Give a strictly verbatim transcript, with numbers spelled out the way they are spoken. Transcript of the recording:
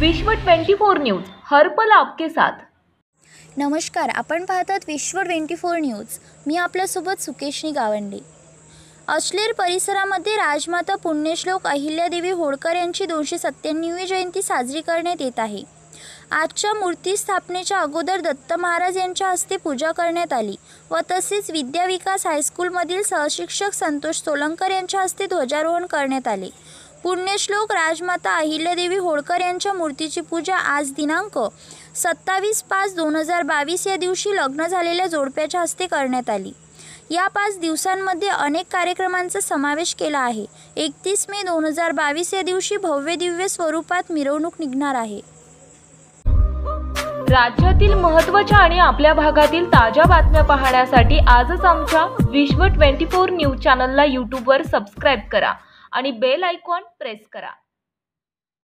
विश्व चोवीस न्यूज हर पल आपके साथ। नमस्कार, आपण पाहतात विश्व चोवीस न्यूज। मी आपल्यासोबत सुकेशनी गावंडे। अचलेर परिसरामध्ये राजमाता पुण्यश्लोक अहिल्यादेवी होळकर यांची दोनशे सत्त्याण्णववी जयंती साजरी करण्यात येत आहे। आजच्या मूर्ती स्थापनेच्या अगोदर दत्त महाराज यांच्या हस्ते पूजा करण्यात आली व तसेच विद्या विकास हायस्कूलमधील सहशिक्षक संतोष सोलंकर यांच्या हस्ते ध्वजारोहण करण्यात आले। पुण्यश्लोक राजमाता अहिल्यादेवी होळकर यांच्या मूर्तीची पूजा आज दिनांक सत्तावीस पाच दोन हजार बावीस या दिवशी लग्न झालेल्या जोडप्याच्या हस्ते करण्यात आली। या पाच दिवसांमध्ये अनेक कार्यक्रमांचा समावेश केला आहे। एकतीस मे दोन हजार बावीस या दिवशी भव्य दिव्य स्वरूपात मिरवणूक निघणार आहे। राज्यातील महत्त्वाच्या आणि आपल्या भागातील ताज्या बातम्या पाहण्यासाठी आजच आमच्या विश्व चोवीस न्यूज चॅनलला यूट्यूबवर सबस्क्राइब करा आणि बेल आयकॉन प्रेस करा।